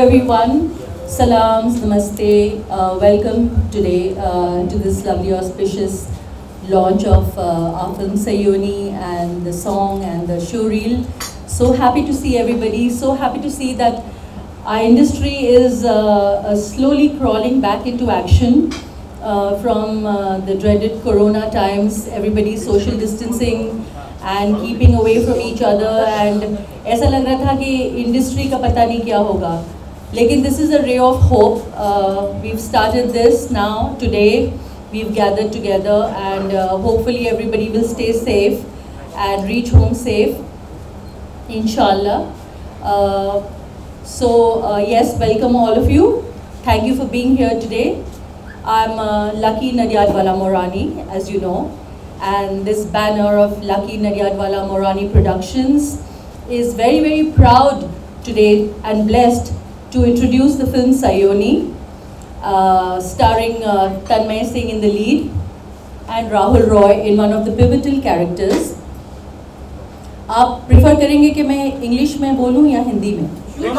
everyone. Salams, namaste. Welcome today to this lovely auspicious launch of our film Sayoni and the song and the showreel. So happy to see everybody. So happy to see that our industry is slowly crawling back into action from the dreaded corona times. Everybody social distancing and keeping away from each other, and ऐसा लग रहा था कि industry का पता नहीं क्या होगा, लेकिन this is a ray of hope. We've started this now today. We've gathered together, and hopefully everybody will stay safe and reach home safe, inshallah. Yes, welcome all of you. Thank you for being here today. I'm Lucky Nadyadwala Morani, as you know, and this banner of Lucky Nadyadwala Morani Productions is very, very proud today and blessed to introduce the film Sayoni, starring Tanmay Singh in the lead and Rahul Roy in one of the pivotal characters. आप prefer करेंगे कि मैं English में बोलूँ या हिंदी में?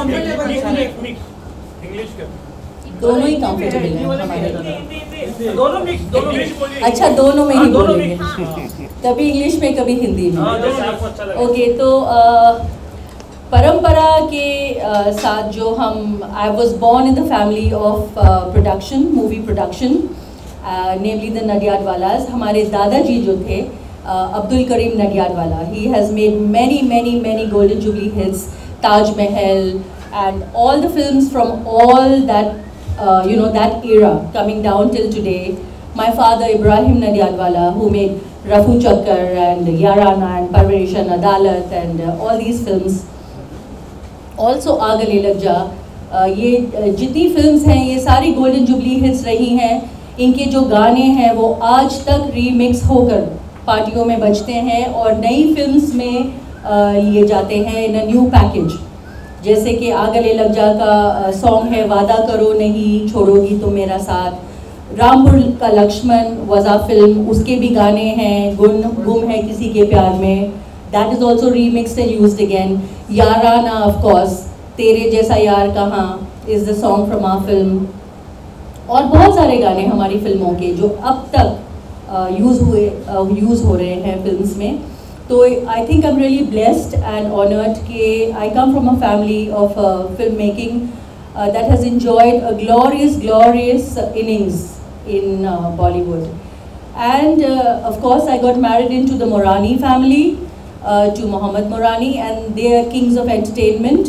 दोनों ही comfortable हैं हमारे लिए। अच्छा, दोनों में ही बोलेंगे। कभी इंग्लिश में कभी हिंदी में। ओके, तो परंपरा के साथ जो हम I was born in the family of production, movie production, namely the Nadyadwalas. हमारे दादाजी जो थे Abdul Karim Nadiadwala, he has made many golden jubilee hits, Taj Mahal and all the films from all that that era coming down till today. My father Ibrahim Nadyadwala, who made Rafu Chakkar and Yarana and Parvarishan Adalat and all these films. Also Aag Gale Lag Ja, ये जितनी films हैं ये सारी golden jubilee hits रही हैं. इनके जो गाने हैं वो आज तक रीमिक्स होकर पार्टियों में बजते हैं और नई फिल्म्स में लिए जाते हैं इन अ न्यू पैकेज. जैसे कि आग गले लग जा का सॉन्ग है वादा करो नहीं छोड़ोगी तुम मेरा साथ. रामपुर का लक्ष्मण वज़ा फिल्म, उसके भी गाने हैं. गुम है किसी के प्यार में, that is also remixed and used again. Yaarana of course, तेरे जैसा यार कहाँ is the song from our film. और बहुत सारे गाने हमारी फिल्मों के जो अब तक यूज़ हो रहे हैं फिल्म्स में. So I think I'm really blessed and honored that I come from a family of filmmaking that has enjoyed a glorious innings in Bollywood. And of course I got married into the Morani family, to Mohammed Morani, and they are kings of entertainment.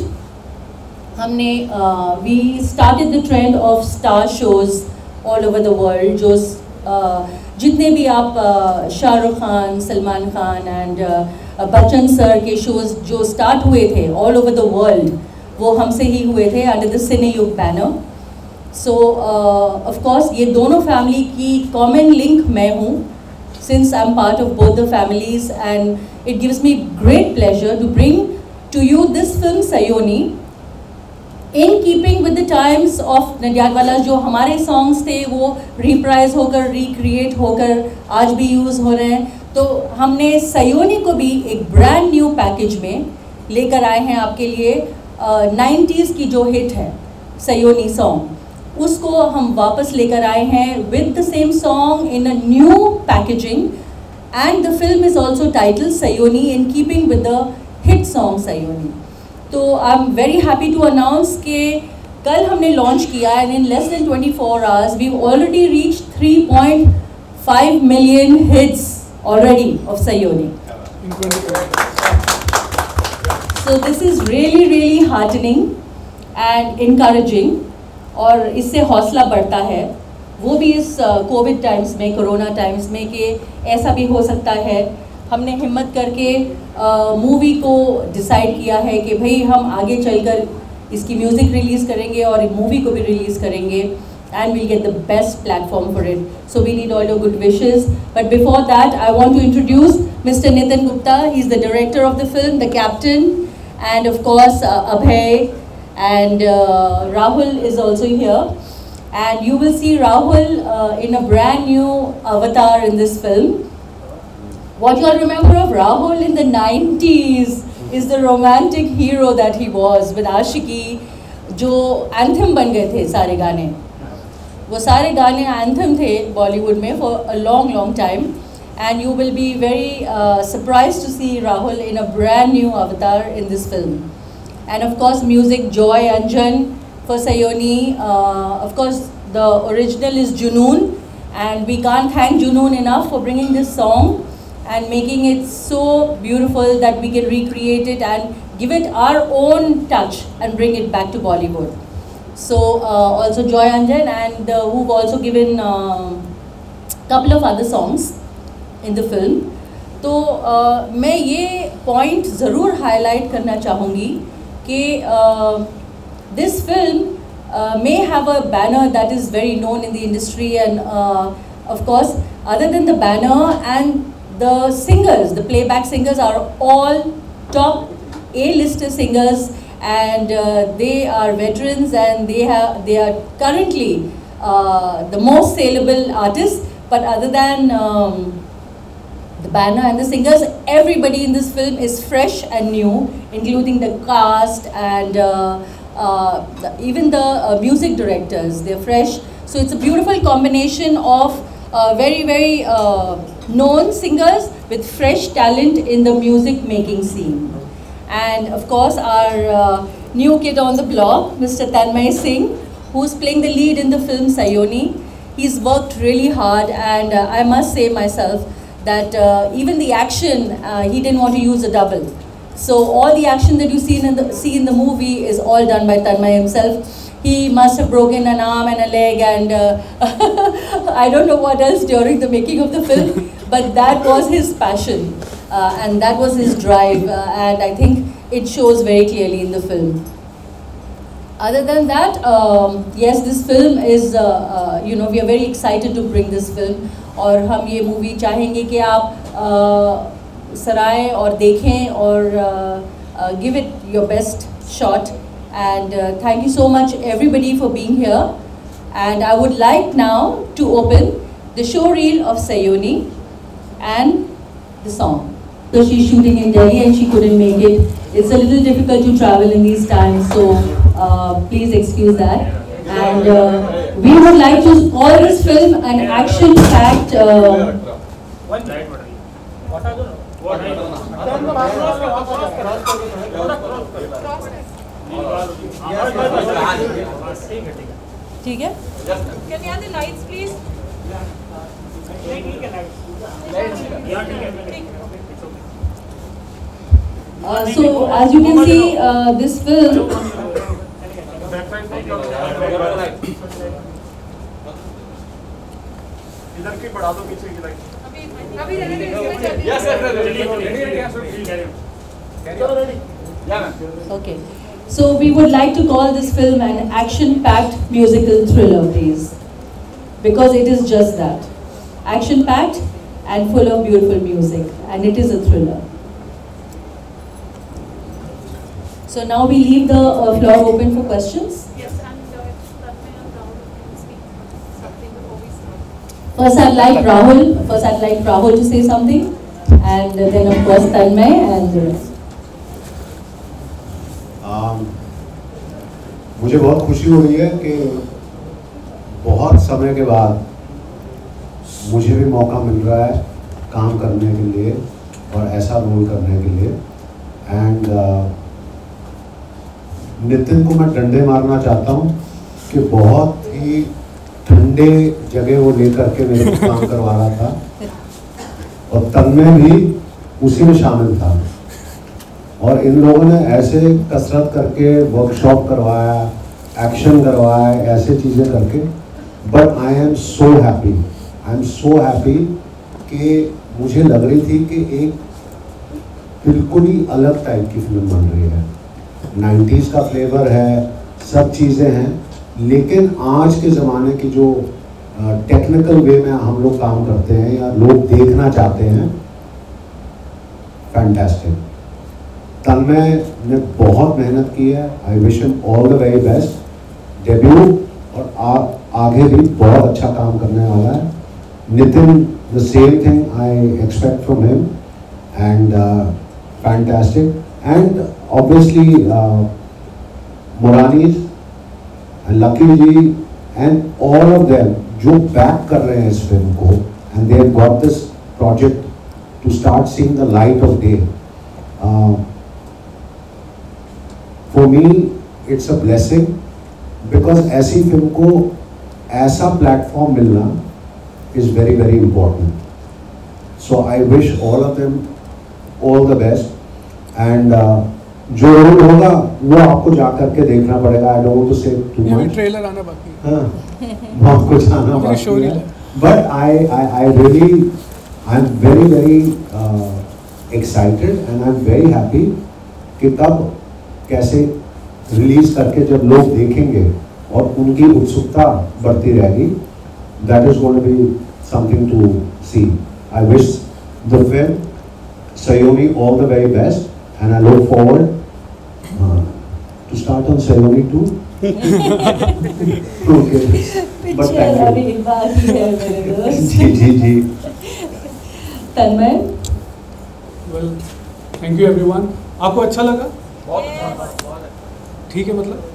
We started the trend of star shows all over the world. जितने भी आप Shahrukh Khan, Salman Khan and Bachchan sir के shows जो start हुए थे all over the world, वो हमसे ही हुए थे under the Cineyug banner. So of course ये दोनों फैमिली की कॉमन लिंक मैं हूँ, since I am part of both the families, and it gives me great pleasure to bring to you this film Sayoni in keeping with the times of Nadyadwala. जो हमारे songs थे वो reprise होकर recreate होकर आज भी यूज़ हो रहे हैं. तो हमने सयोनी को भी एक ब्रांड न्यू पैकेज में लेकर आए हैं आपके लिए. 90s की जो हिट है सयोनी सॉन्ग, उसको हम वापस लेकर आए हैं with the same song in a new packaging. And the film is also title Sayoni in keeping with the hit song Sayoni. तो I am very happy to announce कि कल हमने लॉन्च किया and in less than 24 hours we already reach 3.5 million hits already of Sayoni. So this is really heartening and encouraging, और इससे हौसला बढ़ता है, वो भी इस कोविड टाइम्स में, कोरोना टाइम्स में, कि ऐसा भी हो सकता है. हमने हिम्मत करके मूवी को डिसाइड किया है कि भाई हम आगे चलकर इसकी म्यूज़िक रिलीज़ करेंगे और मूवी को भी रिलीज़ करेंगे, and we'll get the best platform for it. So we need all your good wishes. But before that I want to introduce mister Nitin Gupta. He is the director of the film, the captain, and of course Abhay and Rahul is also here. And you will see Rahul in a brand new avatar in this film. What you all remember of Rahul in the 90s is the romantic hero that he was, with Ashiki, जो anthem बन गए थे सारे गाने, वो सारे गाने anthem थे बॉलीवुड में for a long long time. And you will be very surprised to see Rahul in a brand new avatar in this film. And of course, music, Joy Anjan for Sayoni. Of course, the original is Junoon, and we can't thank Junoon enough for bringing this song and making it so beautiful that we can recreate it and give it our own touch and bring it back to Bollywood. So also Joy Anjan, and who've also given couple of other songs in the film. तो मैं ये point ज़रूर highlight करना चाहूँगी कि this film may have a banner that is very known in the industry, and of course other than the banner and the singers, the playback singers are all top A-lister singers, and they are veterans, and they are currently the most saleable artists. But other than the banner and the singers, everybody in this film is fresh and new, including the cast and even the music directors. They're fresh. So it's a beautiful combination of very, very known singers with fresh talent in the music making scene. And of course our new kid on the block, Mr. Tanmay Singh, who's playing the lead in the film Sayoni. He's worked really hard, and I must say myself that even the action, he didn't want to use a double. So all the action that you see in the movie is all done by Tanmay himself. He must have broken an arm and a leg, and I don't know what else during the making of the film, but that was his passion, and that was his drive, and I think it shows very clearly in the film. Other than that, yes, this film is, you know, we are very excited to bring this film. और हम ये movie चाहेंगे कि आप सराएं और देखें और give it your best shot. And thank you so much everybody for being here. And I would like now to open the show reel of Sayoni and the song. So she's shooting in Delhi and she couldn't make it. It's a little difficult to travel in these times, so please excuse that. And we would like to call this film an action-packed. ठीक है? Can we have the lights, please? So as you can see, this film. इधर की बढ़ा दो पीछे की light. अभी ready. Yes sir ready. Okay. So we would like to call this film an action-packed musical thriller, please, because it is just that, action-packed and full of beautiful music, and it is a thriller. So now we leave the floor open for questions. Yes, and Tanmay and Rahul can speak something before we start. First I'd like Rahul to say something, and then of course Tanmay and the rest. मुझे बहुत खुशी हो रही है कि बहुत समय के बाद मुझे भी मौका मिल रहा है काम करने के लिए और ऐसा रोल करने के लिए. एंड नितिन को मैं डंडे मारना चाहता हूँ कि बहुत ही ठंडे जगह वो लेकर के मेरे को काम करवा रहा था, और तन्मय भी उसी में शामिल था. और इन लोगों ने ऐसे कसरत करके वर्कशॉप करवाया, एक्शन करवाया, ऐसे चीज़ें करके. But I am so happy कि मुझे लग रही थी कि एक बिल्कुल ही अलग टाइप की फिल्म बन रही है. 90s का फ्लेवर है, सब चीज़ें हैं, लेकिन आज के ज़माने की जो टेक्निकल वे में हम लोग काम करते हैं या लोग देखना चाहते हैं, फैंटास्टिक. तन्मय ने बहुत मेहनत की है. I wish him all the very best. Debut और आगे भी बहुत अच्छा काम करने वाला है. Nitin, the same thing I expect from him, and fantastic. And obviously Morani and Lucky ji and all of them जो बैक कर रहे हैं इस फिल्म को, and they have got this project to start seeing the light of day. For me it's a blessing, because ऐसी film को ऐसा प्लेटफॉर्म मिलना is very very important. So I wish all of them all the best. And जो role होगा वो आपको जा करके देखना पड़ेगा. I don't want to say too much. Trailer आना बाकी है. हाँ, बहुत कुछ आना बाकी शोरी है. But I really I am very very excited and I am very happy कि तब कैसे रिलीज करके जब लोग देखेंगे और उनकी उत्सुकता बढ़ती रहेगी. That is going to be something to see. I wish the film Sayoni all the very best, and I look forward to start on Sayoni too. Okay. But picture अभी बाकी है मेरे दोस्त. जी. Tanmay, well thank you everyone. आपको अच्छा लगा? ठीक है, मतलब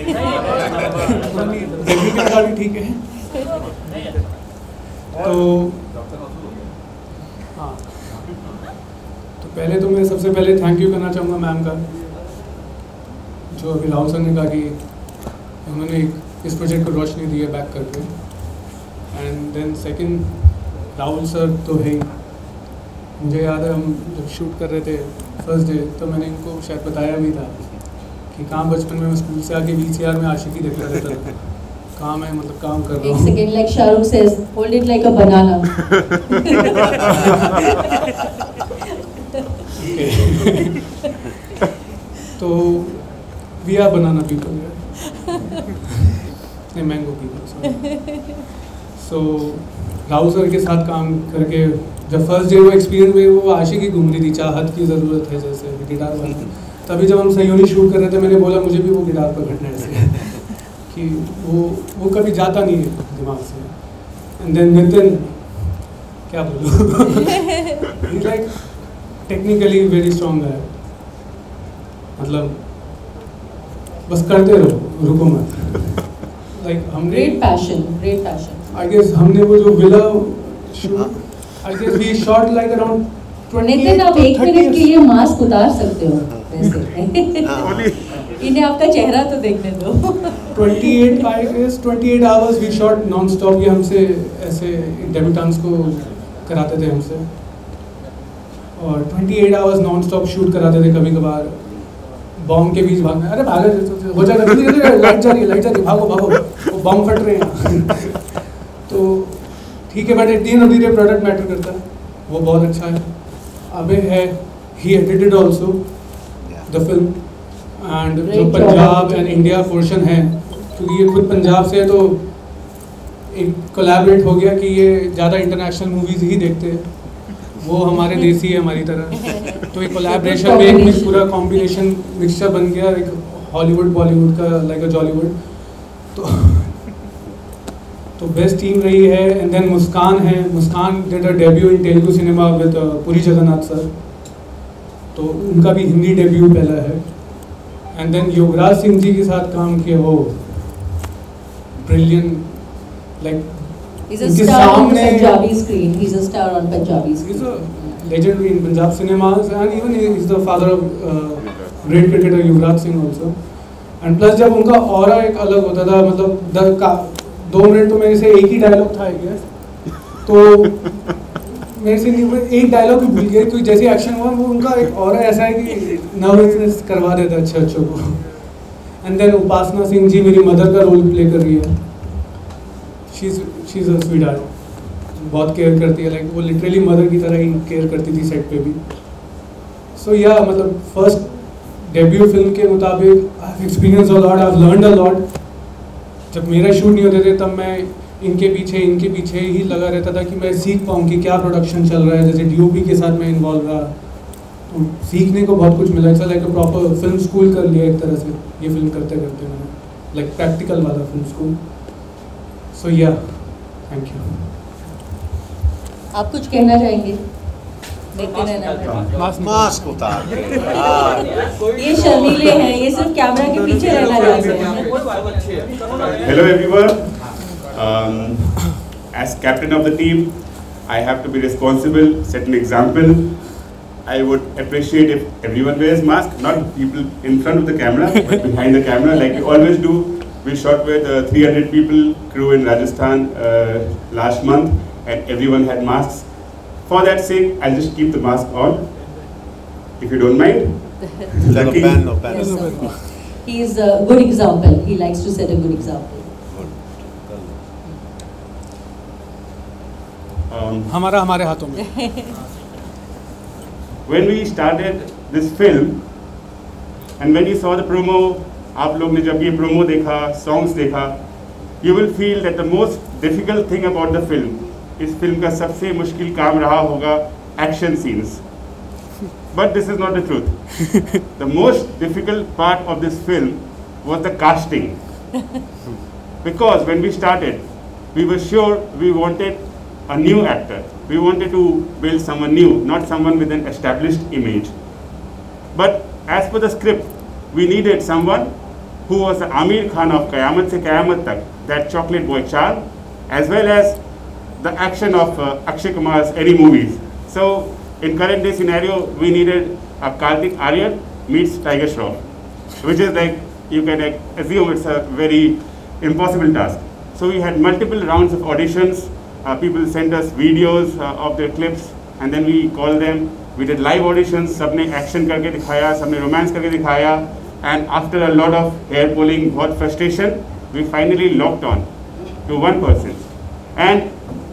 डेब्यू के अकॉर्डिंग ठीक है. तो हाँ, तो पहले तो मैं सबसे पहले थैंक यू करना चाहूँगा मैम का, जो अभी राहुल सर ने कहा कि उन्होंने इस प्रोजेक्ट को रोशनी दी है बैक करके. And then second, Rahul sir तो है ही. मुझे याद है हम जब शूट कर रहे थे फर्स्ट डे, तो मैंने इनको शायद बताया भी था कि कहाँ बचपन में मैं स्कूल से आके VCR में आशिकी देखता रहता था. काम है, मतलब काम कर रहा एक हूँ. Second, like Shahrukh says, hold it like a banana. तो वी आर बनाना पीपल, नहीं mango people. So Rahul sir के साथ काम करके जब फर्स्ट डे वो एक्सपीरियंस में वो आशिकी घूम रही थी, चाहत की ज़रूरत है जैसे गिटार वाला. तभी जब हम सयोनी शूट कर रहे थे, मैंने बोला मुझे भी वो गिटार पकड़ना है ऐसे कि वो कभी जाता नहीं है दिमाग से. एंड देन नितिन, क्या बोलूँ, लाइक टेक्निकली वेरी स्ट्रॉन्ग है. मतलब बस करते रहो, रुको मत. लाइक हमने ग्रेट पैशन. आई गेस हमने वो जो villa shoot, I guess we shot like around 20 Nitin, आप 1 मिनट के लिए मास्क उतार सकते हो वैसे. इन्हें आपका चेहरा तो देखने दो. 28 hours we shot non stop. ये हमसे ऐसे डेब्यूटेंट्स को कराते थे हमसे, और 28 आवर्स नॉन स्टॉप शूट कराते थे. कभी कभार बॉम्ब के बीच भागना, अरे भागा हो जाएगा, लाइट जा रही है, भागो वो बॉम्ब फट रहे हैं. तो ठीक है, but at the end of the day product matter करता है. वो बहुत अच्छा है. अबे है, he edited also the film. And जो पंजाब एंड इंडिया पोर्शन है, क्योंकि ये खुद पंजाब से है, तो एक कोलैबोरेट हो गया कि ये ज़्यादा इंटरनेशनल मूवीज़ ही देखते हैं, वो हमारे देसी है हमारी तरह. तो एक कोलैबोरेशन में एक पूरा कॉम्बिनेशन मिक्सचर बन गया, एक हॉलीवुड बॉलीवुड का, लाइक अ जॉलीवुड. तो बेस्ट टीम रही है. एंड देन मुस्कान है. Muskan did a debut in Telugu cinema with Puri Jagannadh sir, तो उनका भी हिंदी डेब्यू पहला है. एंड देन योगराज सिंह जी के साथ काम किया, वो brilliant, like He's a star on the Punjabi screen. He's a star on Punjabi screen. He's a legendary in Punjab cinemas, and even he's the father of great cricketer Yuvraj Singh also. And plus जब उनका aura एक अलग होता था, मतलब 2 minute तो मेरे से एक ही डायलॉग था आई गेस, तो मेरे से एक डायलॉग भी भूल गए, क्योंकि जैसे एक्शन हुआ वो उनका एक ऑरा ऐसा है कि नर्वसनेस करवा देता है अच्छे को. एंड देन उपासना सिंह जी मेरी मदर का रोल प्ले कर रही है. She is a sweetheart, बहुत केयर करती है, लाइक वो लिटरली मदर की तरह ही केयर करती थी सेट पे भी. सो या मतलब फर्स्ट डेब्यू फिल्म के मुताबिक I have experience a lot, I have learned a lot. जब मेरा शूट नहीं होते थे तब मैं इनके पीछे ही लगा रहता था कि मैं सीख पाऊँ कि क्या प्रोडक्शन चल रहा है. जैसे DOP के साथ मैं इन्वॉल्व रहा, तो सीखने को बहुत कुछ मिला. Like a proper film school कर लिया एक तरह से ये फिल्म करते करते मैंने, लाइक प्रैक्टिकल वाला film school. So yeah thank you. आप कुछ कहना चाहेंगे? Nitin and Amit. मास्क उतार के यार। ये शर्मीले हैं, ये सिर्फ कैमरा के पीछे रहना चाहते हैं। Hello everyone. As captain of the team, I have to be responsible, set an example. I would appreciate if everyone wears mask, not people in front of the camera, but behind the camera, like we always do. We shot with 300 people crew in Rajasthan last month, and everyone had masks. For that sake, I'll just keep the mask on, if you don't mind. चलो पहन लो पहन Yes, low. sir. He is a good example. He likes to set a good example. हमारा हमारे हाथों में। When we started this film, and when you saw the promo, आप लोग ने जब ये promo देखा, songs देखा, you will feel that the most difficult thing about the film, इस film का सबसे मुश्किल काम रहा होगा action scenes. But this is not the truth. The most difficult part of this film was the casting. Because when we started, we were sure we wanted a new actor. We wanted to build someone new, not someone with an established image. But as per the script, we needed someone who was the Amir Khan of Qayamat Se Qayamat Tak, that chocolate boy charm, as well as the action of Akshay Kumar's any movies. So in current day scenario, we needed a Kartik Aaryan meets Tiger Shroff, which is like, you can assume it's a very impossible task. So we had multiple rounds of auditions. People sent us videos of their clips, and then we called them. We did live auditions. सबने action करके दिखाया, सबने romance करके दिखाया, and after a lot of hair pulling, बहुत frustration, we finally locked on to one person. And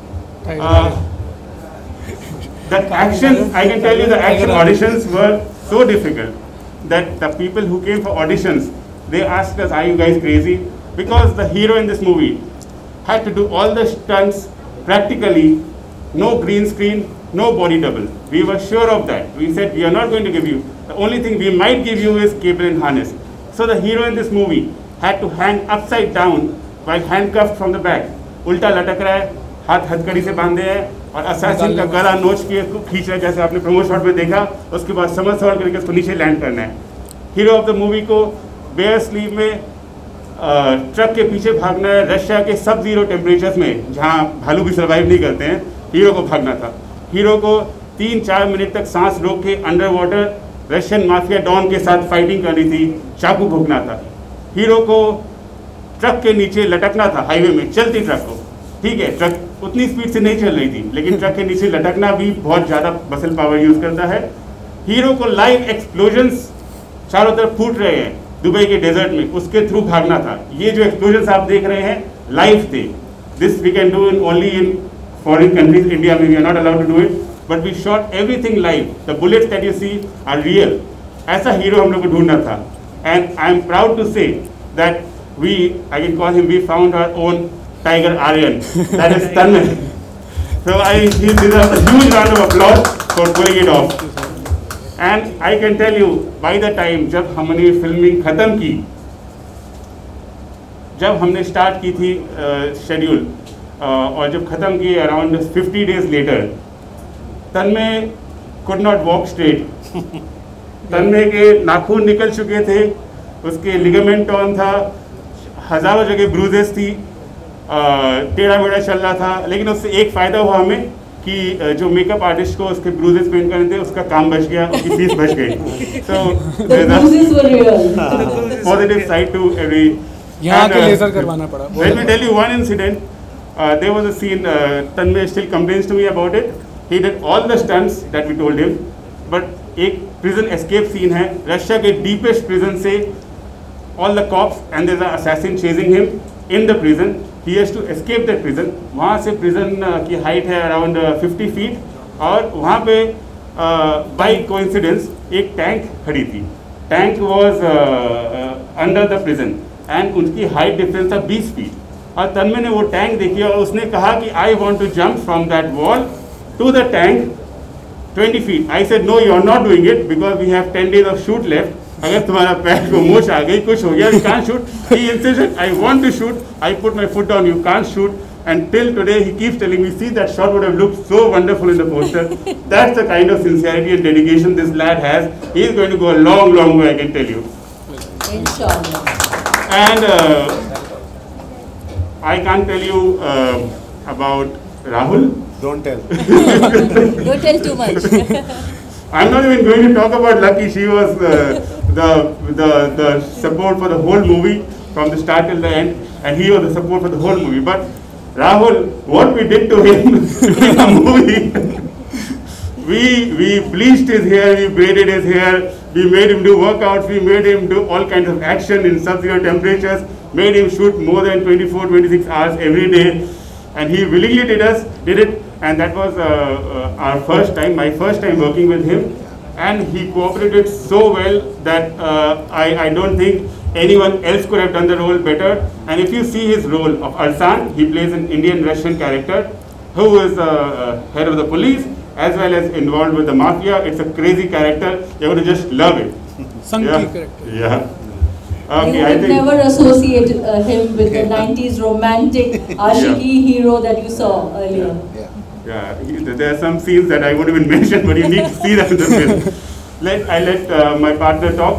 the action, I can tell you, the action auditions were so difficult that the people who came for auditions, they asked us, "Are you guys crazy?" Because the hero in this movie had to do all the stunts practically, no green screen, no body double. We were sure of that. We said, we are not going to give you. The only thing we might give you is cable and harness. So the hero in this movie had to hang upside down while handcuffed from the back. उल्टा लटक रहा है, हाथ हथकड़ी से बांधे हैं, और असैसिन का गला नोच के इसको खींच रहा है, जैसे आपने प्रोमो शॉट में देखा. उसके बाद समरसॉल्ट करके उसको नीचे लैंड करना है. हीरो ऑफ द मूवी को बेयर स्लीव में ट्रक के पीछे भागना है, रशिया के सब जीरो टेम्परेचर्स में, जहाँ भालू भी सर्वाइव नहीं करते हैं, हीरो को भागना था. हीरो को 3-4 मिनट तक सांस रोक के under water Russian mafia don के साथ फाइटिंग करनी थी, चाकू भोगना था. हीरो को ट्रक के नीचे लटकना था, हाईवे में चलती ट्रक को. ठीक है, ट्रक उतनी स्पीड से नहीं चल रही थी, लेकिन ट्रक के नीचे लटकना भी बहुत ज़्यादा मसल पावर यूज़ करता है. हीरो को लाइव एक्सप्लोजन्स चारों तरफ फूट रहे हैं दुबई के डेजर्ट में, उसके थ्रू भागना था. ये जो एक्सप्लोजन्स आप देख रहे हैं लाइव थे. This we can do in only in foreign countries. India में we are not allowed to do it, but we shot everything live. The bullets that you see are real. ऐसा hero हम लोग को ढूंढना था. And I am proud to say that we, I can call him, we found our own Tiger Aryan, that is Tanmay. So I deserve a huge round of applause for pulling it off. And I can tell you, by the time जब हमने filming ख़त्म की, जब हमने start की थी schedule, और जब ख़त्म की around 50 days later, Tanmay could not walk straight. Tanmay के नाखून निकल चुके थे, उसके लिगामेंट टॉर्न था, हज़ारों जगह ब्रूजेस थी, टेढ़ा मेढ़ा चल रहा था. लेकिन उससे एक फ़ायदा हुआ हमें कि जो मेकअप आर्टिस्ट को उसके ब्रूजेस पेंट करने थे, उसका काम बच गया, उसकी फीस बच गई. So positive side to every. यहाँ के लेजर करवाना पड़ा. Let me tell you one incident. There was a scene. Tanmay still complains to me about it. He did all the stunts that we told him, but एक prison escape scene है, Russia के deepest prison से, all the cops and there's an assassin chasing him in the prison. He has to escape that prison. वहाँ से prison की height है around 50 feet, और वहाँ पे by coincidence एक टैंक खड़ी थी. Tank was under the prison and उनकी height difference था 20 feet. और तन्मय ने वो टैंक देखी और उसने कहा कि I want to jump from that wall to the tank 20 feet. I said no, you are not doing it because we have 10 days of shoot left. अगर तुम्हारा पैर को मोच आ गई, कुछ हो गया, you can't shoot. He insisted, I want to shoot. I put my foot down, you can't shoot. And till today, he keeps telling me, see, that shot would have looked so wonderful in the poster. That's the kind of sincerity and dedication this lad has. He is going to go a long, long way, I can tell you. Inshallah. And I can't tell you about Rahul. Don't tell. Don't tell too much. I'm not even going to talk about Lucky. She was the support for the whole movie from the start till the end, and he was the support for the whole movie. But Rahul, what we did to him in the movie, we bleached his hair, we braided his hair, we made him do workouts, we made him do all kinds of action in sub-zero temperatures, made him shoot more than 24, 26 hours every day, and he willingly did it, and that was our first time, my first time working with him, and he cooperated so well that I don't think anyone else could have done the role better. And if you see his role of Arsan, he plays an Indian-Russian character who is head of the police as well as involved with the mafia. It's a crazy character. You're going to just love it. Sanky character. Yeah. Okay, You would never associate him with the 90s romantic Ashiki hero that you saw earlier. Yeah, there are some scenes that I won't even mention, but you need to see them in the film. I let my partner talk.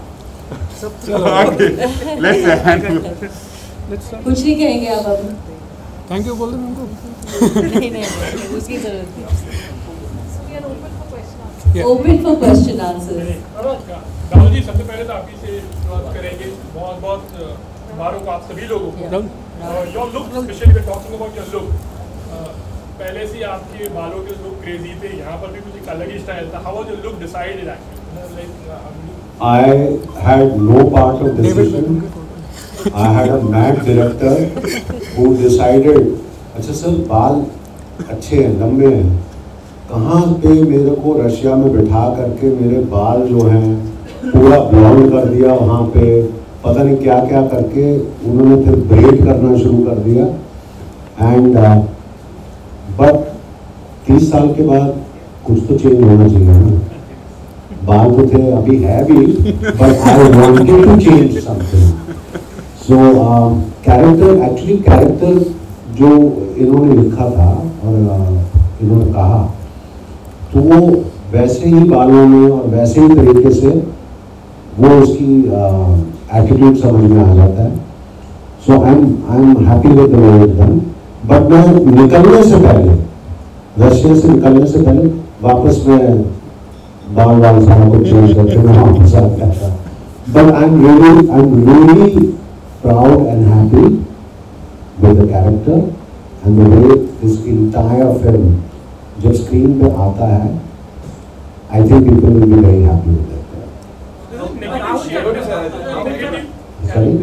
Okay, let's कुछ नहीं कहेंगे आप अब? Thank you बोल दो उनको. नहीं, उसकी जरूरत नहीं. So we are open for question answers. Yeah. Open for question answers. Rahul ji, सबसे पहले तो आप ही से शुरुआत करेंगे. बहुत मुबारक आप सभी लोगों को. Your look, especially we're talking about your look. पहले से आपके बालों के लुक क्रेजी थे. यहाँ पर भी कुछ एक अलग ही स्टाइल था. How was your look decided actually? I had no part of decision. I had a mad director who decided, अच्छा सर बाल अच्छे हैं, लंबे हैं, कहाँ पे मेरे को रशिया में बिठा करके मेरे बाल जो हैं पूरा ब्लॉन्ड कर दिया, वहाँ पे पता नहीं क्या क्या करके उन्होंने फिर ब्रेड करना शुरू कर दिया. एंड बट 30 साल के बाद कुछ तो चेंज होना चाहिए ना. बाल तो थे, अभी है भी, but I wanted to change something. So character जो इन्होंने लिखा था और इन्होंने कहा, तो वो वैसे ही बालों में और वैसे ही तरीके से वो उसकी एटीट्यूड समझ में आ जाता है. So I'm happy with the way it's done. But मैं निकलने से पहले, रशिया से निकलने से पहले वापस मैं बाल सारा कुछ चेंज करके मैं वापस आ गया था. But I'm really proud and happy with the character and the way this entire film जब स्क्रीन पे आता है, I think people will be very happy with that. Sorry?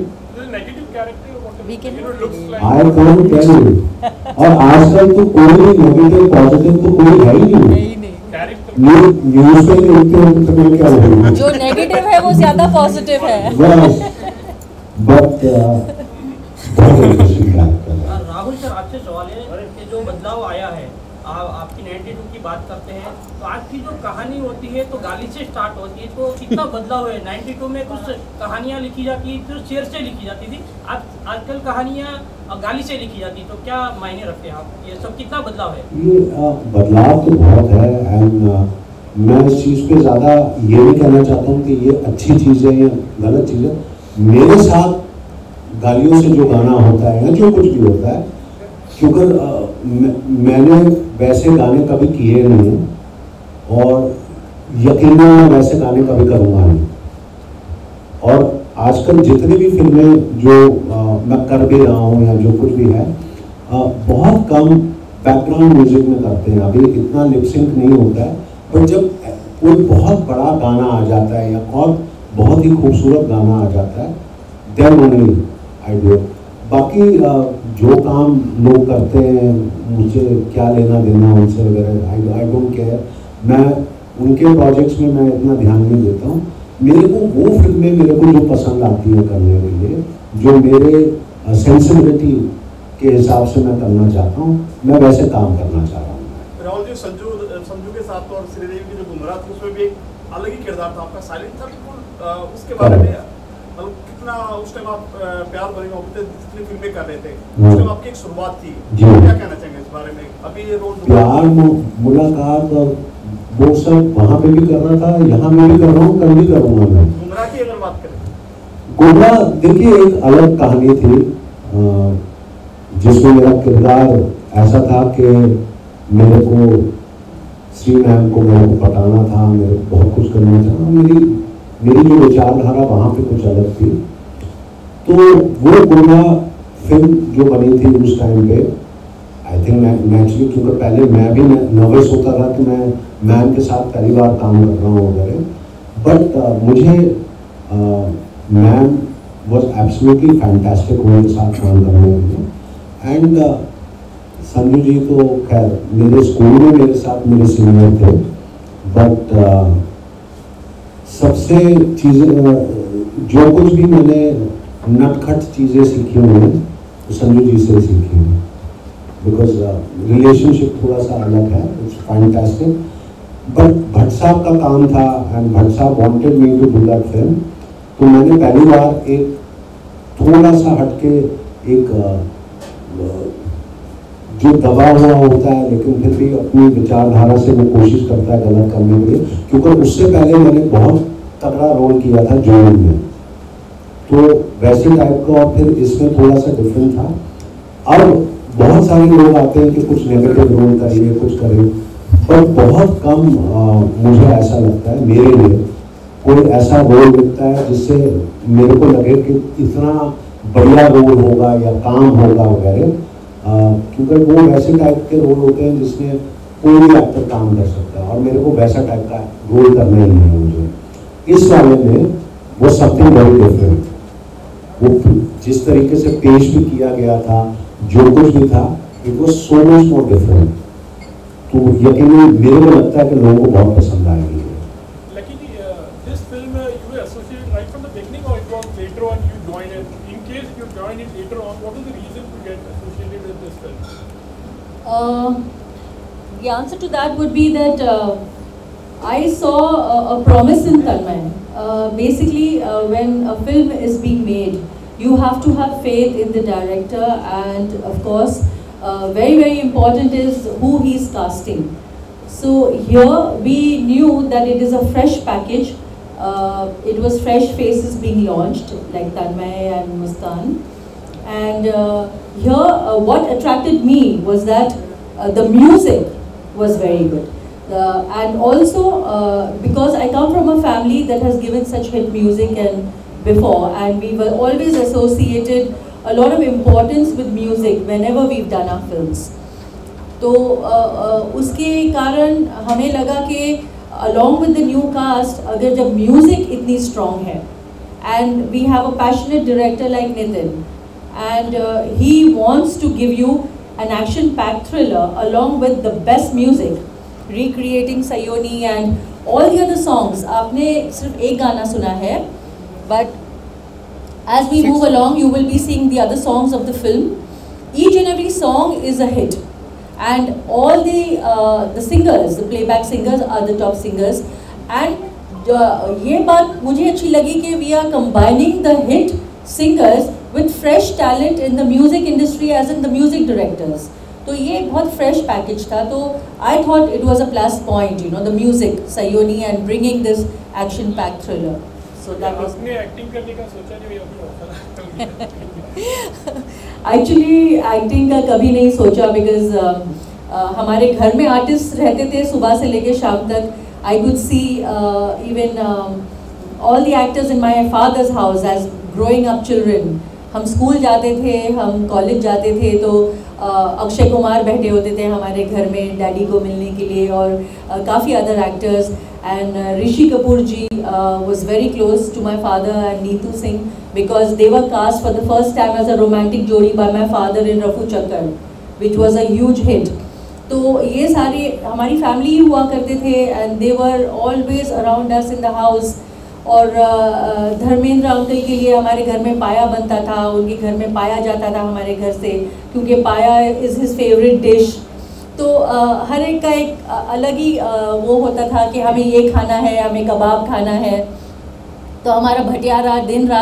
I can't tell you. और आजकल तो कोई नेगेटिव पॉजिटिव तो कोई है ही नहीं. न्यूज़ पे देखते हो तो तुम्हें क्या लगेगा? जो नेगेटिव है वो ज्यादा पॉजिटिव है. बस बहुत इंटरेस्टिंग कैरेक्टर है. राहुल सर, आपसे सवाल है कि जो बदलाव आया है, आपकी 92 की बात करते हैं तो आज की जो कहानी होती है तो गाली से स्टार्ट होती है, तो कितना बदलाव है? 92 में कुछ कहानियाँ लिखी जाती फिर शेर से लिखी जाती थी, आजकल कहानियाँ गाली से लिखी जाती, तो क्या मायने रखते हैं आप? ये सब कितना बदलाव है? ये बदलाव तो बहुत है. एंड मैं इस चीज़ पे ज़्यादा ये नहीं कहना चाहता हूँ कि ये अच्छी चीज़ है या गलत चीज़ है. मेरे साथ गालियों से जो गाना होता है या जो कुछ भी होता है, क्योंकि मैंने वैसे गाने कभी किए नहीं हैं और यकीनन मैं वैसे गाने कभी करूँगा नहीं. और आजकल जितनी भी फिल्में जो मैं कर भी रहा हूँ या जो कुछ भी है, बहुत कम बैकग्राउंड म्यूजिक में करते हैं. अभी इतना लिपसिंक नहीं होता है. पर जब कोई बहुत बड़ा गाना आ जाता है या और बहुत ही खूबसूरत गाना आ जाता है, then only I do it. बाकी जो काम लोग करते हैं, मुझे क्या लेना देना उनसे वगैरह, आई डोंट केयर. मैं उनके प्रोजेक्ट्स में मैं इतना ध्यान नहीं देता हूँ. मेरे को वो फिल्में मेरे को जो पसंद आती हैं करने के लिए, जो मेरे सेंसिबिलिटी के हिसाब से मैं करना चाहता हूँ, मैं वैसे काम करना चाह रहा हूँ. राहुल जी, संजू के साथ और श्रीदेवी की जो गुमराह थी, उसमें भी एक अलग ही किरदार था आपका, साइलेंट था बिल्कुल. उसके बारे में मतलब कितना उस टाइम आप प्यार भरी मोहब्बतें जितनी फिल्में कर रहे थे उस टाइम आपकी एक शुरुआत थी, क्या कहना चाहेंगे इस बारे में? अभी ये रोल प्यार मुलाकात और वो सब वहाँ पे भी करना था, यहाँ में भी कर रहा हूँ, कल भी करूँगा मैं। गुमराह की अगर बात करें, गुमराह देखिए एक अलग कहानी थी जिसमें मेरा किरदार ऐसा था कि मेरे को श्री मैम को मेरे को पटाना था, मेरे को बहुत कुछ करना था, मेरी जो विचारधारा वहाँ पे कुछ अलग थी। तो वो गुमराह फिल्म जो बनी थी उस टाइम पे, आई थिंक नेचुरली क्योंकि पहले मैं भी नर्वस होता था कि मैं मैम के साथ पहली बार काम कर रहा हूँ वगैरह, बट मुझे मैम वॉज एब्सोल्युटली फैंटास्टिक उनके साथ काम करने के लिए। एंड संजू जी तो खैर मेरे स्कूल में मेरे साथ मेरे सीनियर थे, बट सबसे चीज़ें जो कुछ भी मैंने नटखट चीज़ें सीखी हुई हैं तो संजू जी से सीखी हुई, बिकॉज रिलेशनशिप थोड़ा सा अलग है, इट्स फैंटास्टिक। बट भट्ट साहब का काम था एंड भट्ट साहब wanted me to do that film, तो मैंने पहली बार एक थोड़ा सा हटके एक जो दबा हुआ होता है लेकिन फिर भी अपनी विचारधारा से वो कोशिश करता है गलत करने के लिए, क्योंकि उससे पहले मैंने बहुत तगड़ा रोल किया था जोड़ी में, तो वैसे टाइप का, और फिर इसमें थोड़ा सा डिफरेंट था। अब बहुत सारे लोग आते हैं कि कुछ नेगेटिव रोल करिए, कुछ करें, पर बहुत कम मुझे ऐसा लगता है मेरे लिए कोई ऐसा रोल मिलता है जिससे मेरे को लगे कि इतना बढ़िया रोल होगा या काम होगा वगैरह, क्योंकि वो वैसे टाइप के रोल होते हैं जिसमें कोई भी एक्टर काम कर सकता है, और मेरे को वैसा टाइप का रोल करना ही नहीं है मुझे। इस वाले में वो समथिंग वेरी डिफरेंट, वो जिस तरीके से पेश भी किया गया था, जो कुछ भी था, it was so much more different. तो यकीनन मेरे को लगता है कि लोगों को बहुत पसंद आएगी। This film you were associated right from the beginning, or it was later on you joined it? In case you joined it later on, what is the reason to get associated with this film? The answer to that would be that I saw a promise in Tanmay. Basically, when a film is being made, you have to have faith in the director, and of course, very important is who he's casting. So here we knew that it is a fresh package. It was fresh faces being launched, like Tanmay and Muskan. And here, what attracted me was that the music was very good. And also, because I come from a family that has given such hit music and before, and we were always associated a lot of importance with music whenever we've done our films. तो उसके कारण हमें लगा कि along with the new cast, अगर जब music इतनी strong है, and we have a passionate director like Nitin, and he wants to give you an action-packed thriller along with the best music, recreating Sayoni and all the other songs. आपने सिर्फ एक गाना सुना है, but as we move along, you will be seeing the other songs of the film. Each and every song is a hit, and all the singers, the playback singers, are the top singers. And ये बात मुझे अच्छी लगी कि we are combining the hit singers with fresh talent in the music industry, as in the music directors. तो ये बहुत fresh package था, तो I thought it was a plus point, you know, the music, Sayoni, and bringing this action-packed thriller. So that was. आपने acting करने का सोचा नहीं अभी? Actually, एक्टिंग का कभी नहीं सोचा, because हमारे घर में आर्टिस्ट रहते थे सुबह से लेके शाम तक. I could see even all the actors in my father's house as growing up children. हम स्कूल जाते थे, हम कॉलेज जाते थे, तो अक्षय कुमार बैठे होते थे हमारे घर में डैडी को मिलने के लिए, और काफ़ी other actors. And Rishi Kapoor ji was very close to my father and Neetu Singh, because they were cast for the first time as a romantic jodi by my father in Rafu Chakkar, which was a huge hit. तो ये सारे हमारी family ही हुआ करते थे, and they were always around us in the house. और Dharmendra uncle के लिए हमारे घर में पाया बनता था, उनके घर में पाया जाता था हमारे घर से, क्योंकि पाया इज़ हिज फेवरेट डिश. तो हर एक का एक अलग ही वो होता था कि हमें ये खाना है, हमें कबाब खाना है. तो हमारा भटियारा दिन रात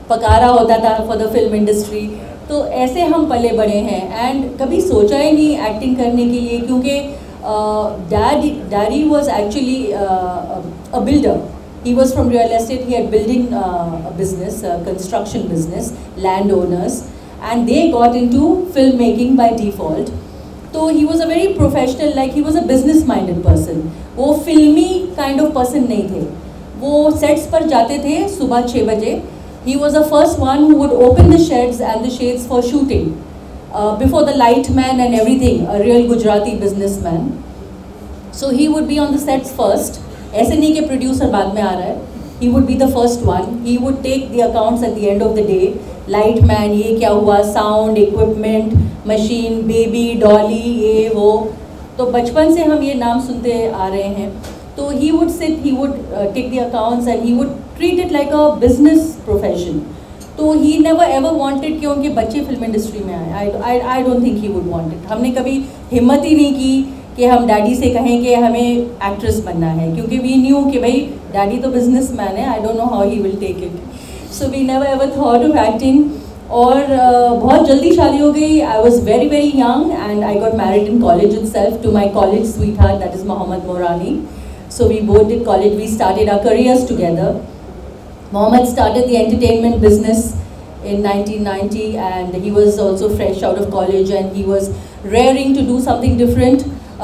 पकारा होता था फॉर द फिल्म इंडस्ट्री। तो ऐसे हम पले बड़े हैं एंड कभी सोचा ही नहीं एक्टिंग करने के लिए, क्योंकि daddy was actually a builder. He was from real estate. He had building business, construction business, landowners, and they got into filmmaking by default. So he was a very professional, like he was a business-minded person. वो filmy kind of person नहीं थे. वो sets पर जाते थे सुबह 6 बजे. He was the first one who would open the sheds and the shades for shooting. Before the light man and everything, a real Gujarati businessman. So he would be on the sets first. ऐसे नहीं कि producer बाद में आ रहा है. He would be the first one. He would take the accounts at the end of the day. Light man, ये क्या हुआ, sound, equipment, machine, baby, dolly, ये वो. तो बचपन से हम ये नाम सुनते आ रहे हैं. तो he would sit, he would take the accounts and he would treat it like a business profession. तो he never ever wanted कि उनके बच्चे फिल्म इंडस्ट्री में आए. I don't think he would want it. हमने कभी हिम्मत ही नहीं की कि हम डैडी से कहें कि हमें एक्ट्रेस बनना है, क्योंकि वी न्यू कि भाई डैडी तो बिजनेसमैन है. I don't know how he will take it. So we never ever thought of acting. और बहुत जल्दी शादी हो गई. I was very very young and I got married in college itself to my college sweetheart, that is Mohammed Morani. So we both did college. We started our careers together. Mohammed started the entertainment business in 1990 and he was also fresh out of college and he was raring to do something different.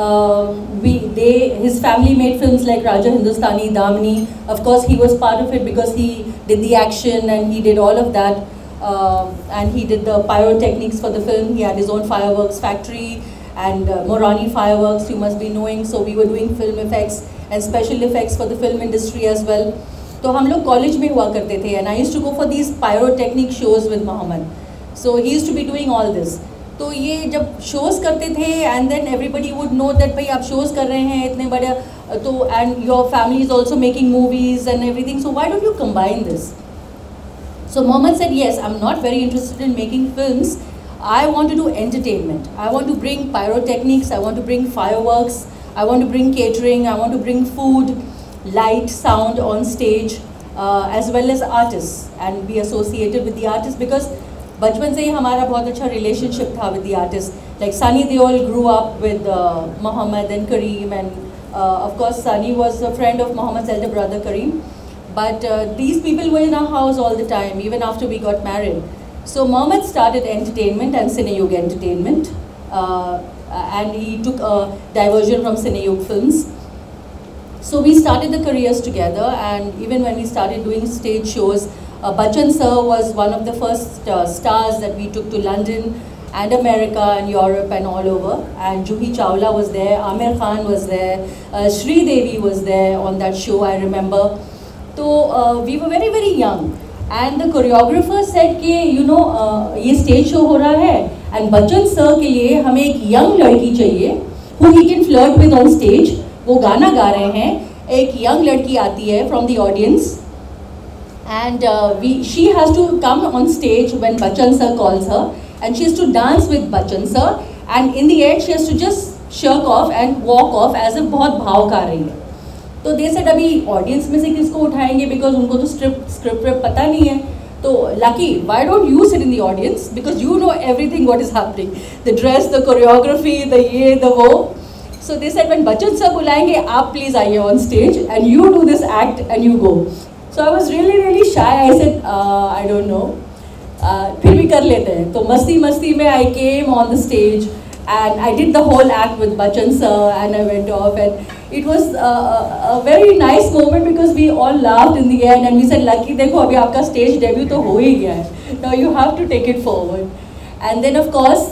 His family made films like Raja Hindustani, Damini. Of course he was part of it because he did the action and he did all of that. And he did the pyrotechnics for the film. He had his own fireworks factory and Morani Fireworks, you must be knowing. So we were doing film effects and special effects for the film industry as well. तो हम लोग college में हुआ करते थे and I used to go for these pyrotechnic shows with Mohammed. So he used to be doing all this. तो ये जब shows करते थे and then everybody would know that भाई आप shows कर रहे हैं इतने बड़े, तो and your family is also making movies and everything, so why don't you combine this? So Mohammed said, yes, I'm not very interested in making films. I want to do entertainment. I want to bring pyrotechnics, I want to bring fireworks, I want to bring catering, I want to bring food, light, sound on stage, as well as artists and be associated with the artists because बचपन से ही हमारा बहुत अच्छा relationship था with the artists. Like Sunny Deol grew up with Mohammed and Kareem and of course Sunny was a friend of Mohammed's elder brother Kareem. But these people were in our house all the time even after we got married. So Mohammed started entertainment and Cineyug Entertainment and he took a diversion from Cineyug Films. So we started the careers together and even when we started doing stage shows, Bachchan sir was one of the first stars that we took to London and America and Europe and all over. And Juhi Chawla was there, Amir Khan was there, Shri Devi was there on that show, I remember. So we were very very young and the choreographer said कि you know ये stage show हो रहा है and Bachchan sir के लिए हमें एक young लड़की चाहिए who he can flirt with on stage. वो गाना गा रहे हैं, एक यंग लड़की आती है from the audience and she has to come on stage when Bachchan sir calls her and she has to dance with Bachchan sir and in the end she has to just shirk off and walk off as a बहुत भाव गा रही है. तो they said अभी audience में से किसको उठाएंगे बिकॉज उनको तो स्क्रिप्ट पता नहीं है. तो Lucky, why don't you sit in the audience because you know everything what is happening, the dress, the choreography, the ये द वो. So they said when Bachchan sir बुलाएंगे आप please आइए on stage and you do this act and you go. So I was really really shy. I said I don't know. फिर भी कर लेते हैं. तो मस्ती मस्ती में I came on the stage and I did the whole act with Bachchan sir and I went off and it was a very nice moment because we all laughed in the end and we said Lucky देखो अभी आपका stage debut तो हो ही गया है. Now you have to take it forward. And then of course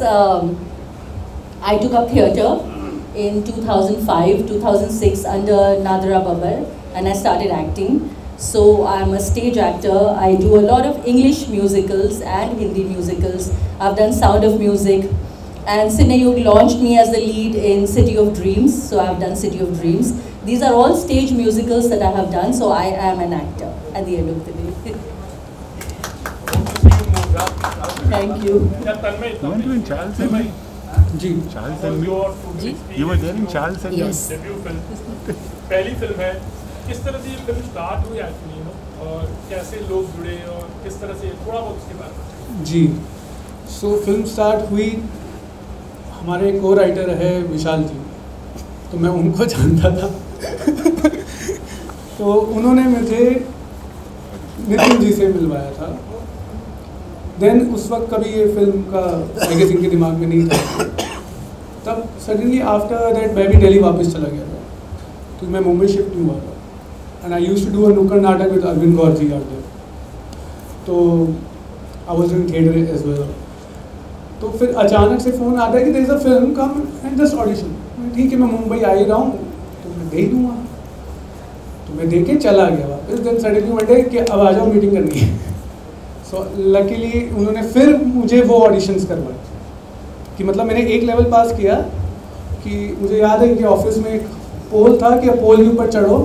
I took up theatre in 2005, 2006 under Nadra Babbar and I started acting. So I'm a stage actor. I do a lot of English musicals and Hindi musicals. I've done Sound of Music and Cineyug launched me as the lead in City of Dreams. So I've done City of Dreams. These are all stage musicals that I have done. So I am an actor at the end of the day. Thank you. Weren't you in Charles and Me? जी, Charles and Me. You were there in Charles and Me. Yes. Debut film, पहली film है. किस तरह से ये फिल्म start हुई actually, you know, और कैसे लोग जुड़े और किस तरह से, थोड़ा बहुत उसके बारे में। जी, सो फिल्म स्टार्ट हुई, हमारे को राइटर है विशाल जी, तो मैं उनको जानता था तो उन्होंने मुझे नितिन जी से मिलवाया था। देन उस वक्त कभी ये फिल्म का आई गेस इनके दिमाग में नहीं था। तब सडनली आफ्टर दैट मैं भी दिल्ली वापस चला गया था, क्योंकि मैं मुंबई शिफ्ट नहीं हुआ था। And I used to do a नुक्कड़ नाटक with Arvind Gaur ji out there, तो I was in theatre as well. तो फिर अचानक से फ़ोन आता है कि there is a film, come and just audition. ठीक है, मैं मुंबई आ ही रहा हूँ तो मैं दे दूँगा, तो मैं देख के चला गया वापस। देन सडनली वन डे कि अब आ जाओ मीटिंग करनी है। सो लकीली उन्होंने फिर मुझे वो ऑडिशंस करवाए कि मतलब मैंने एक लेवल पास किया कि मुझे याद है कि ऑफिस में एक पोल था कि पोल के ऊपर चढ़ो,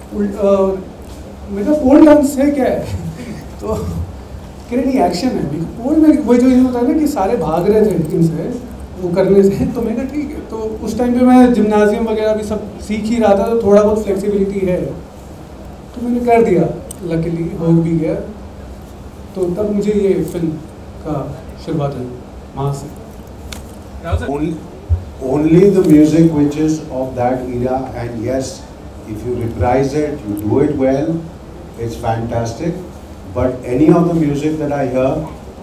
मेरा पोल डांस है क्या है तो कह रहे नहीं एक्शन है। पोल में वही जो ये होता है ना कि सारे भाग रहे थे इनसे वो करने से, तो मैं कहा ठीक है। तो उस टाइम पे मैं जिम्नाजियम वगैरह भी सब सीख ही रहा था, तो थोड़ा बहुत फ्लेक्सिबिलिटी है, तो मैंने कर दिया, लकीली हो भी गया। तो तब मुझे ये फिल्म का शुरुआत हुई वहाँ से। Only the music which is of that era, and yes, if you reprise it, you do it well, it's fantastic. But any of the music that I hear,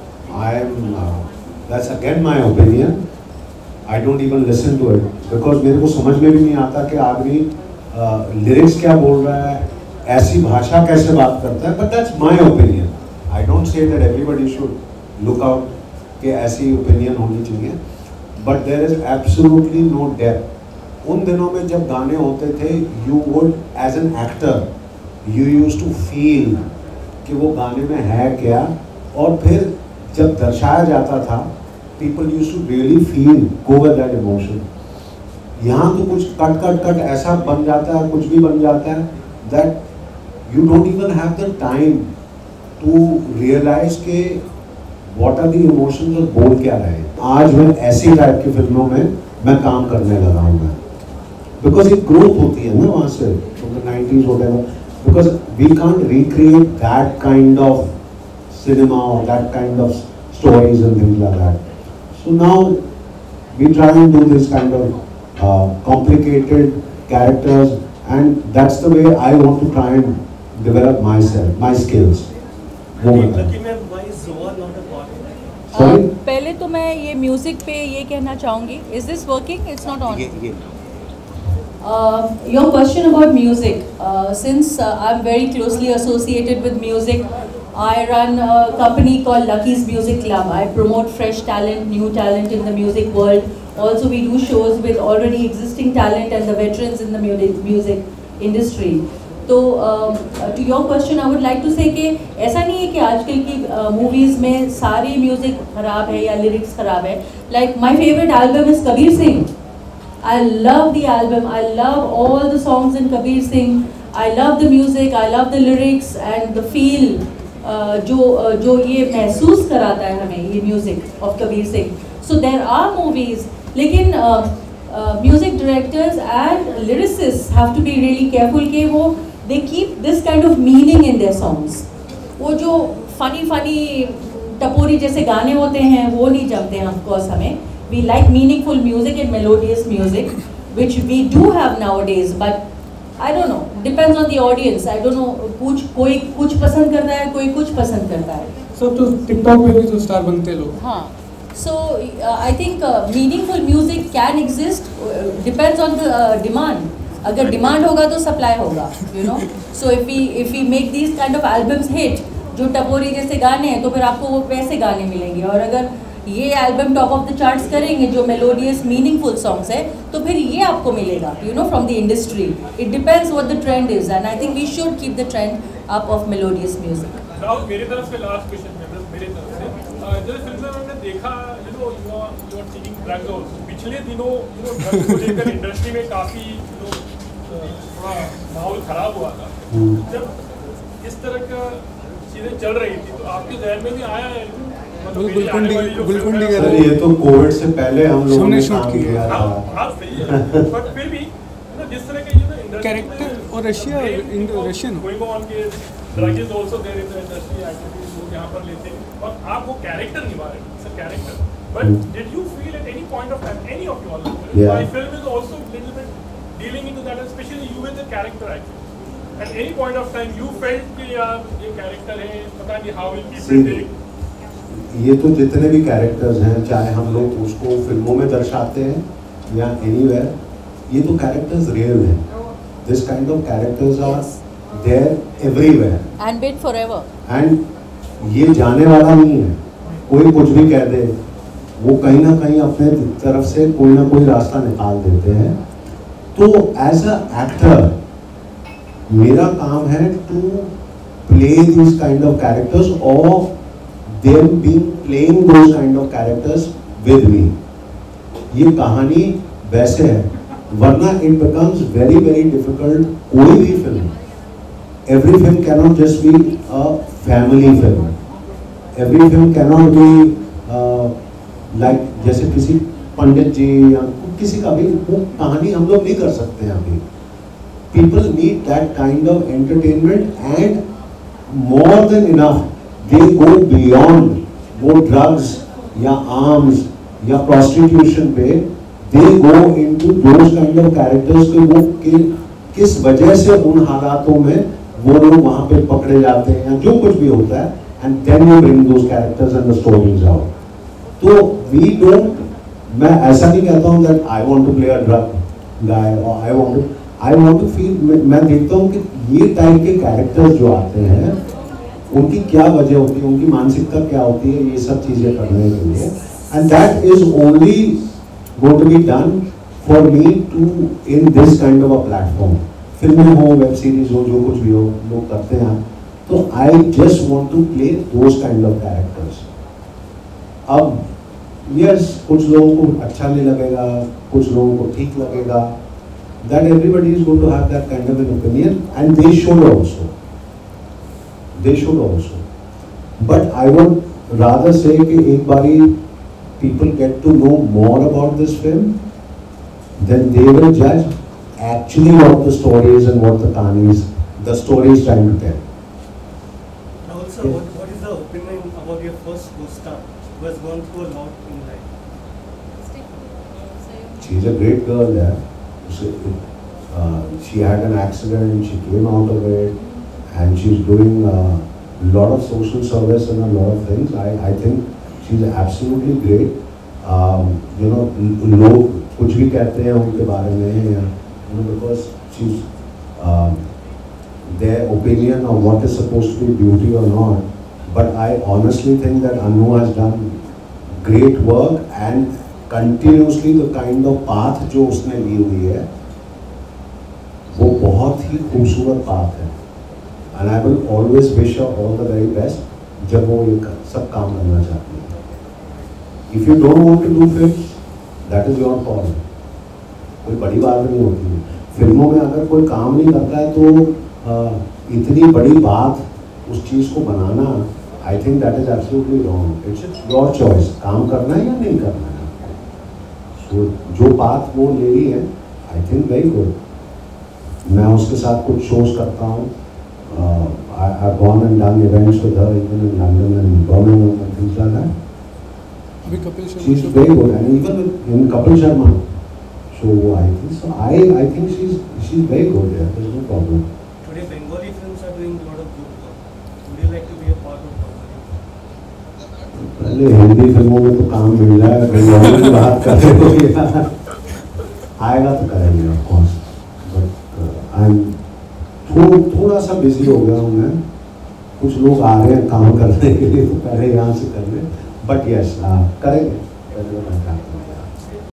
that's again my opinion. I don't even listen to it because मेरे को समझ में भी नहीं आता कि आदमी lyrics क्या बोल रहा है, ऐसी भाषा कैसे बात करता है। But that's my opinion. I don't say that everybody should look out कि ऐसी opinion होनी चाहिए. But there is absolutely no depth. उन दिनों में जब गाने होते थे, you would as an actor, you used to feel कि वो गाने में है क्या, और फिर जब दर्शाया जाता था, people used to really feel, go with that emotion. यहाँ तो कुछ कट ऐसा बन जाता है, कुछ भी बन जाता है, that you don't even have the time to realize के what are the emotions और बोल क्या रहे हैं। आज मैं ऐसी टाइप की फिल्मों में मैं काम करने लगा हूँ मैं, because एक ग्रोथ होती है ना वहाँ से, from the 90s whatever, because we can't recreate that kind of cinema or that kind of stories and things like that. So now we try and do this kind of complicated characters, and that's the way I want to try and develop myself, my skills. पहले तो मैं ये music पे ये कहना चाहूँगी, is this working? It's not on. Your question about music, since I am very closely associated with music, I run a company called Lucky's Music Club. I promote fresh talent, new talent in the music world. Also, we do shows with already existing talent and the veterans in the music industry. तो to your question, I would like to say कि ऐसा नहीं है कि आजकल की movies में सारी music खराब है या lyrics खराब है. Like my favorite album is Kabir Singh. I love the album. I love all the songs in Kabir Singh. I love the music. I love the lyrics and the feel. जो ये महसूस कराता है हमें ये music of Kabir Singh. So there are movies, लेकिन music directors and lyricists have to be really careful कि वो they keep this kind of meaning in their songs. वो जो फनी टपोरी जैसे गाने होते हैं वो नहीं जमते हैं ऑफकोर्स हमें. We like meaningful music and melodious music which we do have nowadays, but I don't know, depends on the audience. I don't know, कोई कुछ पसंद करता है, कोई कुछ पसंद करता है. सब तो टिकटॉक पे भी तो स्टार बनते लोग. हाँ, so I think meaningful music can exist, depends on the demand. अगर demand होगा तो supply होगा, you know. So if we make these kind of albums hit, जो टपोरी जैसे गाने हैं, तो फिर आपको वो वैसे गाने मिलेंगे. और अगर ये album top of the charts करेंगे जो मेलोडियस मीनिंगफुल सॉन्ग्स है, तो फिर ये आपको मिलेगा, you know, from the industry. It depends what the trend is, and I think we should keep the trend up of melodious music. Rahul, मेरी तरफ से लास्ट क्वेश्चन है, मेरी तरफ से जैसे फिल्म में हमने देखा, you know, you are taking drugs also. पिछले दिनों यू नो ड्रग्स को लेकर इंडस्ट्री में काफ़ी यू नो थोड़ा माहौल ख़राब हुआ था. जब इस तरह का चीज़ें चल रही थी तो आपके जहन में भी आया है? गुलकुंडी सर, ये तो कोविड से पहले हम लोगों ने काम किया था. हाँ, सही है, बट फिर भी जिस तरह के कैरेक्टर और रशिया रशियन गोइंग ऑन के drug is also there in the industry activities लोग यहाँ पर लेते हैं और आप वो कैरेक्टर निभा रहे हैं, it's a character. But did you feel at any point of time, any of your life, my film is also little bit dealing into that, especially you with the character actually. At any point of time, you felt कि यार ये character है, पता नहीं how will people take. ये तो जितने भी कैरेक्टर्स हैं, चाहे हम लोग उसको फिल्मों में दर्शाते हैं या एनीवेयर, ये तो कैरेक्टर्स रियल हैं. This kind of characters are there everywhere. And been forever. And ये जाने वाला नहीं है. कोई कुछ भी कह दे, वो कहीं ना कहीं अपने तरफ से कोई ना कोई रास्ता निकाल देते हैं. तो एज अ एक्टर मेरा काम है to play this kind of characters और them being playing those kind of characters with me. ये कहानी वैसे है, वरना it becomes very very difficult. कोई भी film, every film cannot just be a family film. Every film cannot be like जैसे किसी पंडित जी या किसी का भी वो कहानी हम लोग नहीं कर सकते हैं अभी. People need that kind of entertainment and more than enough they go beyond वो ड्रग्स या आर्म्स या प्रोस्टिट्यूशन पे. They go into those kind of characters के वो किस वजह से उन हालातों में वो लोग वहां पे पकड़े जाते हैं या जो कुछ भी होता है, and then you bring those characters and the stories out. तो वी डोंट, मैं ऐसा नहीं कहता हूँ that I want to play a drug guy और आई वांट टू फील. मैं देखता हूँ कि ये टाइप के कैरेक्टर्स जो आते हैं उनकी क्या वजह होती है, उनकी मानसिकता क्या होती है, ये सब चीज़ें करने के लिए. And that is only going to be done for me to in this kind of a platform. फिल्में हो, वेब सीरीज हो, जो कुछ भी हो, लोग करते हैं. तो I just want to play those kind of characters. अब यस, कुछ लोगों को अच्छा नहीं लगेगा, कुछ लोगों को ठीक लगेगा. That everybody is going to have that kind of an opinion and they should also. But I would rather say कि एक बारी people get to know more about this film, then they will जज actually what the story is and what the Kani is, the story is trying to tell. Also, what is the opinion about your first co-star who has gone through a lot in life? She is a great girl there. She had an accident, she came out of it, and she's doing a lot of social service and a lot of things. I think she's absolutely great. You know, लोग कुछ भी कहते हैं उनके बारे में, because she's their opinion on what is supposed to be beauty or not. But I honestly think that Anu has done great work and continuously the kind of path जो उसने ली हुई है वो बहुत ही खूबसूरत path है. And I will always wish her all the very best जब वो ये सब काम करना चाहती है. If you don't want to do films, that is your call. कोई बड़ी बात नहीं होती है. फिल्मों में अगर कोई काम नहीं करता है तो इतनी बड़ी बात उस चीज़ को बनाना, I think that is absolutely wrong. It's your choice, काम करना है या नहीं करना है. सो जो बात वो ले रही है, आई थिंक वेरी गुड. मैं उसके साथ कुछ शोज करता हूँ. I have gone and done events with her even in London and Birmingham and things like that. अभी Kapil Sharma, she is very good and even in Kapil Sharma. So I think she's very good. Yeah, there's no problem. Today Bengali films are doing a lot of good work. Would you like to be a part of Bengali? पहले हिंदी फिल्मों में तो काम मिल रहा है, बंगाली की बात कर रहे हो यार. आएगा तो करेंगे of course. But I'm थोड़ा सा बिजी हो गया हूँ मैं. कुछ लोग आ रहे हैं काम करने के लिए, तो पहले यहाँ से कर लें. But yes, करेंगे.